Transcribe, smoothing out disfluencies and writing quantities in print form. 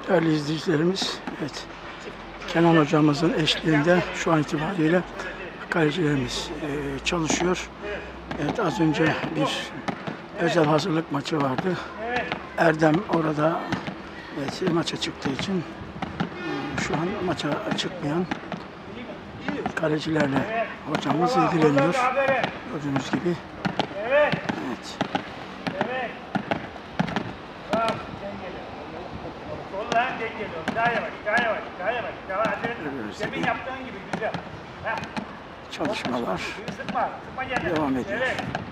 Değerli izleyicilerimiz, evet, Kenan hocamızın eşliğinde şu an itibariyle kalecilerimiz çalışıyor. Evet, az önce bir özel hazırlık maçı vardı. Erdem orada maça çıktığı için şu an maça çıkmayan kalecilerle hocamız ilgileniyor. Gördüğünüz gibi. Evet. Demin yaptığın gibi güzel. Çalışmalar devam ediyor.